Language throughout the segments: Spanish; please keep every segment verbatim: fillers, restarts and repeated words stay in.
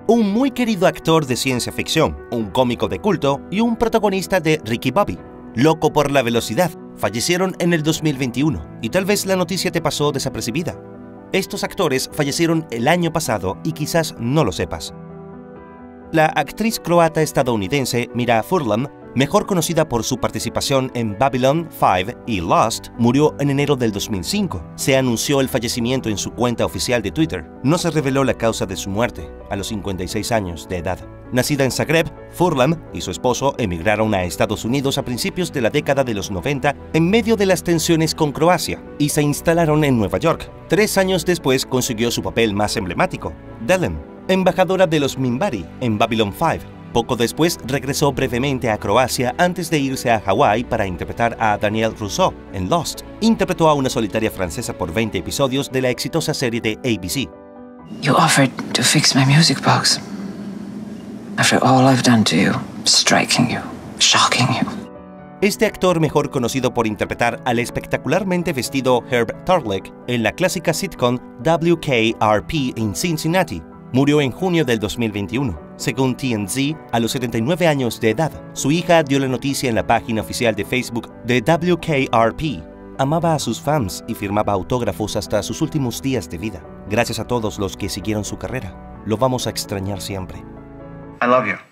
Un muy querido actor de ciencia ficción, un cómico de culto y un protagonista de Ricky Bobby, loco por la velocidad, fallecieron en el dos mil veintiuno y tal vez la noticia te pasó desapercibida. Estos actores fallecieron el año pasado y quizás no lo sepas. La actriz croata-estadounidense Mira Furlan, mejor conocida por su participación en Babylon cinco y Lost, murió en enero del dos mil cinco. Se anunció el fallecimiento en su cuenta oficial de Twitter. No se reveló la causa de su muerte, a los cincuenta y seis años de edad. Nacida en Zagreb, Furlan y su esposo emigraron a Estados Unidos a principios de la década de los noventa en medio de las tensiones con Croacia y se instalaron en Nueva York. Tres años después consiguió su papel más emblemático, Delenn, embajadora de los Minbari en Babylon cinco. Poco después regresó brevemente a Croacia antes de irse a Hawái para interpretar a Danielle Rousseau en Lost. Interpretó a una solitaria francesa por veinte episodios de la exitosa serie de A B C. You offered to fix my music box. After all I've done to you, striking you, shocking you. Este actor, mejor conocido por interpretar al espectacularmente vestido Herb Tarlek en la clásica sitcom W K R P en Cincinnati, murió en junio del dos mil veintiuno. Según T M Z, a los setenta y nueve años de edad, su hija dio la noticia en la página oficial de Facebook de W K R P. Amaba a sus fans y firmaba autógrafos hasta sus últimos días de vida. Gracias a todos los que siguieron su carrera. Lo vamos a extrañar siempre. I love you.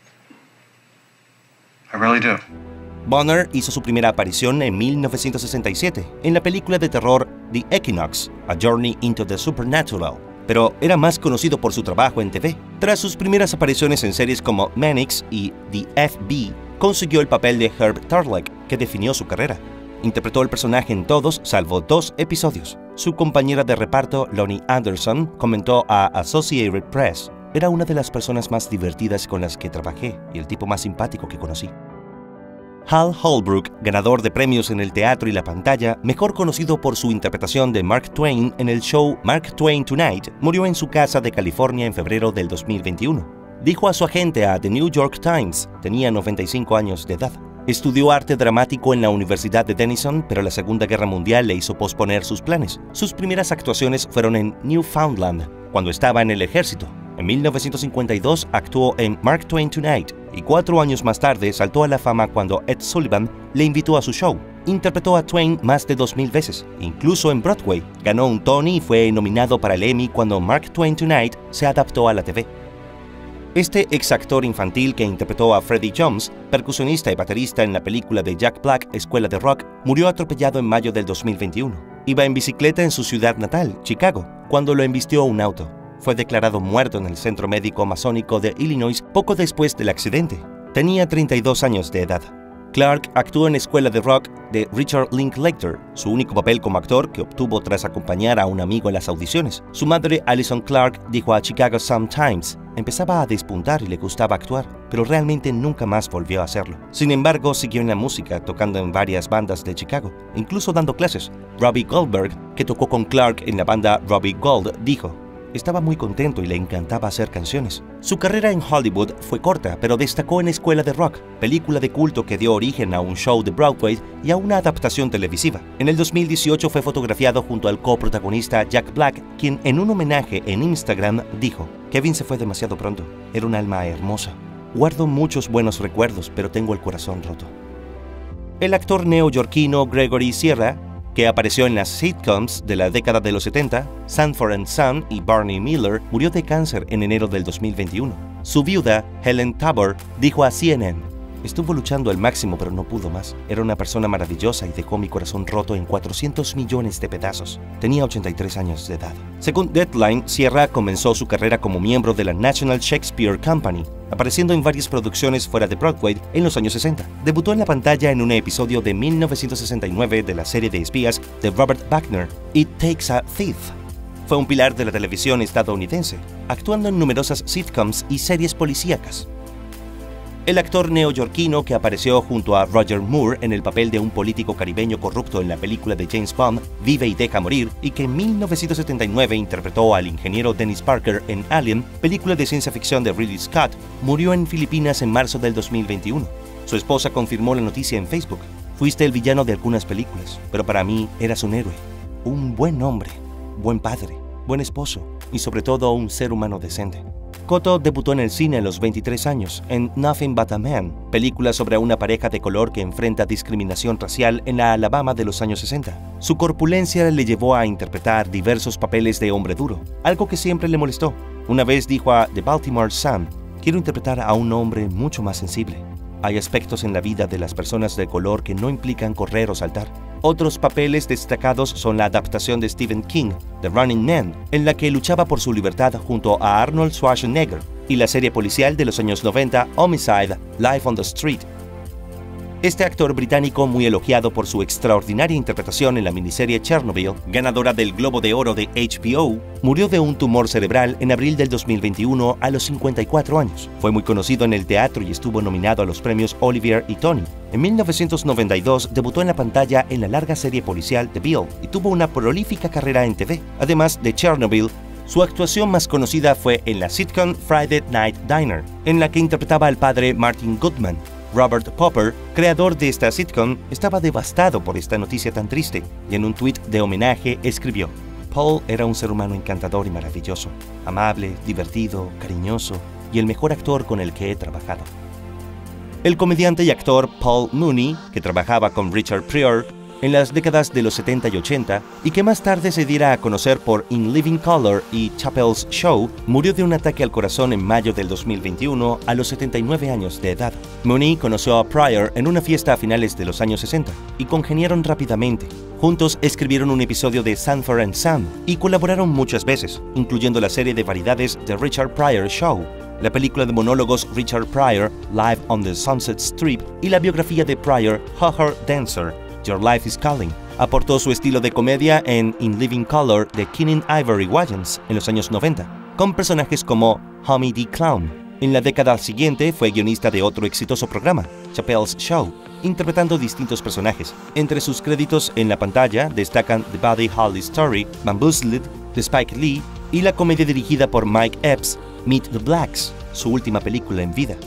I really do. Bonner hizo su primera aparición en mil novecientos sesenta y siete en la película de terror The Equinox, A Journey into the Supernatural, pero era más conocido por su trabajo en T V. Tras sus primeras apariciones en series como Mannix y The F B, consiguió el papel de Herb Tarlek, que definió su carrera. Interpretó el personaje en todos, salvo dos episodios. Su compañera de reparto, Lonnie Anderson, comentó a Associated Press: "Era una de las personas más divertidas con las que trabajé y el tipo más simpático que conocí". Hal Holbrook, ganador de premios en el teatro y la pantalla, mejor conocido por su interpretación de Mark Twain en el show Mark Twain Tonight, murió en su casa de California en febrero del dos mil veintiuno. Dijo a su agente a The New York Times, tenía noventa y cinco años de edad. Estudió arte dramático en la Universidad de Denison, pero la Segunda Guerra Mundial le hizo posponer sus planes. Sus primeras actuaciones fueron en Newfoundland, cuando estaba en el ejército. En mil novecientos cincuenta y dos actuó en Mark Twain Tonight y cuatro años más tarde saltó a la fama cuando Ed Sullivan le invitó a su show. Interpretó a Twain más de dos mil veces, incluso en Broadway. Ganó un Tony y fue nominado para el Emmy cuando Mark Twain Tonight se adaptó a la T V. Este ex actor infantil que interpretó a Freddie Jones, percusionista y baterista en la película de Jack Black, Escuela de Rock, murió atropellado en mayo del dos mil veintiuno. Iba en bicicleta en su ciudad natal, Chicago, cuando lo embistió un auto. Fue declarado muerto en el Centro Médico Masónico de Illinois poco después del accidente. Tenía treinta y dos años de edad. Clark actuó en Escuela de Rock de Richard Linklater, su único papel como actor que obtuvo tras acompañar a un amigo en las audiciones. Su madre, Alison Clark, dijo a Chicago Sun-Times: "Empezaba a despuntar y le gustaba actuar, pero realmente nunca más volvió a hacerlo". Sin embargo, siguió en la música, tocando en varias bandas de Chicago, incluso dando clases. Robbie Goldberg, que tocó con Clark en la banda Robbie Gold, dijo: "Estaba muy contento y le encantaba hacer canciones". Su carrera en Hollywood fue corta, pero destacó en Escuela de Rock, película de culto que dio origen a un show de Broadway y a una adaptación televisiva. En el dos mil dieciocho fue fotografiado junto al coprotagonista Jack Black, quien en un homenaje en Instagram dijo: "Kevin se fue demasiado pronto, era un alma hermosa. Guardo muchos buenos recuerdos, pero tengo el corazón roto". El actor neoyorquino Gregory Sierra, que apareció en las sitcoms de la década de los setenta, Sanford and Son y Barney Miller, murió de cáncer en enero del dos mil veintiuno. Su viuda, Helen Tabor, dijo a C N N: "Estuvo luchando al máximo pero no pudo más. Era una persona maravillosa y dejó mi corazón roto en cuatrocientos millones de pedazos. Tenía ochenta y tres años de edad". Según Deadline, Sierra comenzó su carrera como miembro de la National Shakespeare Company, apareciendo en varias producciones fuera de Broadway en los años sesenta. Debutó en la pantalla en un episodio de mil novecientos sesenta y nueve de la serie de espías de Robert Wagner, It Takes a Thief. Fue un pilar de la televisión estadounidense, actuando en numerosas sitcoms y series policíacas. El actor neoyorquino que apareció junto a Roger Moore en el papel de un político caribeño corrupto en la película de James Bond, Vive y deja morir, y que en mil novecientos setenta y nueve interpretó al ingeniero Dennis Parker en Alien, película de ciencia ficción de Ridley Scott, murió en Filipinas en marzo del dos mil veintiuno. Su esposa confirmó la noticia en Facebook: "Fuiste el villano de algunas películas, pero para mí eras un héroe, un buen hombre, buen padre, buen esposo y sobre todo un ser humano decente". Cotto debutó en el cine a los veintitrés años en Nothing But a Man, película sobre una pareja de color que enfrenta discriminación racial en la Alabama de los años sesenta. Su corpulencia le llevó a interpretar diversos papeles de hombre duro, algo que siempre le molestó. Una vez dijo a The Baltimore Sun: "Quiero interpretar a un hombre mucho más sensible. Hay aspectos en la vida de las personas de color que no implican correr o saltar". Otros papeles destacados son la adaptación de Stephen King, The Running Man, en la que luchaba por su libertad junto a Arnold Schwarzenegger, y la serie policial de los años noventa Homicide: Life on the Street. Este actor británico, muy elogiado por su extraordinaria interpretación en la miniserie Chernobyl, ganadora del Globo de Oro de H B O, murió de un tumor cerebral en abril del dos mil veintiuno a los cincuenta y cuatro años. Fue muy conocido en el teatro y estuvo nominado a los premios Olivier y Tony. En mil novecientos noventa y dos debutó en la pantalla en la larga serie policial The Bill y tuvo una prolífica carrera en T V. Además de Chernobyl, su actuación más conocida fue en la sitcom Friday Night Diner, en la que interpretaba al padre Martin Goodman. Robert Popper, creador de esta sitcom, estaba devastado por esta noticia tan triste y en un tuit de homenaje escribió: "Paul era un ser humano encantador y maravilloso, amable, divertido, cariñoso y el mejor actor con el que he trabajado". El comediante y actor Paul Mooney, que trabajaba con Richard Pryor en las décadas de los setenta y ochenta y que más tarde se diera a conocer por In Living Color y Chappelle's Show, murió de un ataque al corazón en mayo del dos mil veintiuno a los setenta y nueve años de edad. Mooney conoció a Pryor en una fiesta a finales de los años sesenta y congeniaron rápidamente. Juntos escribieron un episodio de Sanford and Son y colaboraron muchas veces, incluyendo la serie de variedades The Richard Pryor Show, la película de monólogos Richard Pryor, Live on the Sunset Strip, y la biografía de Pryor, Ho-Ho Dancer, Your Life is Calling. Aportó su estilo de comedia en In Living Color de Keenen Ivory Wayans en los años noventa, con personajes como Homie the Clown. En la década siguiente fue guionista de otro exitoso programa, Chappelle's Show, interpretando distintos personajes. Entre sus créditos en la pantalla destacan The Buddy Holly Story, Bamboozled, de Spike Lee, y la comedia dirigida por Mike Epps, Meet the Blacks, su última película en vida.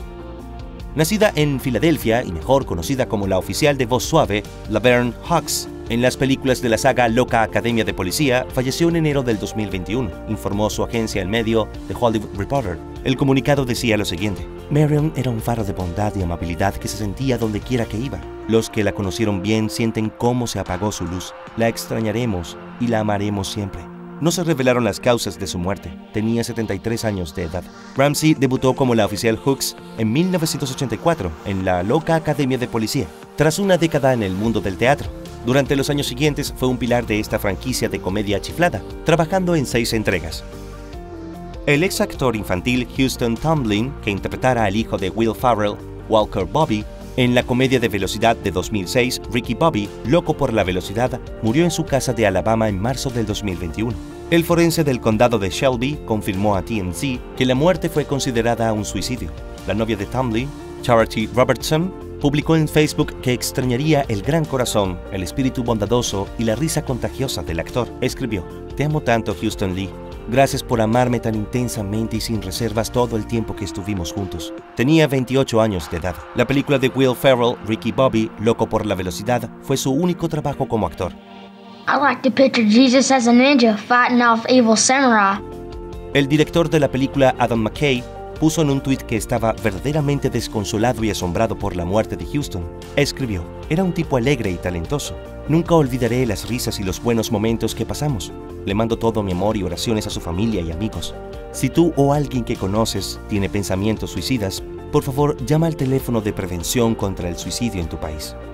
Nacida en Filadelfia y mejor conocida como la oficial de voz suave, Laverne Hawkes, en las películas de la saga Loca Academia de Policía, falleció en enero del dos mil veintiuno, informó su agencia El Medio, The Hollywood Reporter. El comunicado decía lo siguiente: "Marion era un faro de bondad y amabilidad que se sentía donde quiera que iba. Los que la conocieron bien sienten cómo se apagó su luz. La extrañaremos y la amaremos siempre". No se revelaron las causas de su muerte. Tenía setenta y tres años de edad. Ramsey debutó como la oficial Hooks en mil novecientos ochenta y cuatro en la Loca Academia de Policía, tras una década en el mundo del teatro. Durante los años siguientes fue un pilar de esta franquicia de comedia chiflada, trabajando en seis entregas. El ex actor infantil Houston Tomlin, que interpretara al hijo de Will Ferrell, Walker Bobby, en la comedia de velocidad de dos mil seis, Ricky Bobby, loco por la velocidad, murió en su casa de Alabama en marzo del dos mil veintiuno. El forense del condado de Shelby confirmó a T M Z que la muerte fue considerada un suicidio. La novia de Tomlin, Charity Robertson, publicó en Facebook que extrañaría el gran corazón, el espíritu bondadoso y la risa contagiosa del actor. Escribió: "Te amo tanto, Houston Lee. Gracias por amarme tan intensamente y sin reservas todo el tiempo que estuvimos juntos". Tenía veintiocho años de edad. La película de Will Ferrell, Ricky Bobby, Loco por la velocidad, fue su único trabajo como actor. I like to picture Jesus as a ninja fighting off evil samurai. El director de la película, Adam McKay, puso en un tuit que estaba verdaderamente desconsolado y asombrado por la muerte de Houston. Escribió: "Era un tipo alegre y talentoso. Nunca olvidaré las risas y los buenos momentos que pasamos. Le mando todo mi amor y oraciones a su familia y amigos. Si tú o alguien que conoces tiene pensamientos suicidas, por favor llama al teléfono de prevención contra el suicidio en tu país".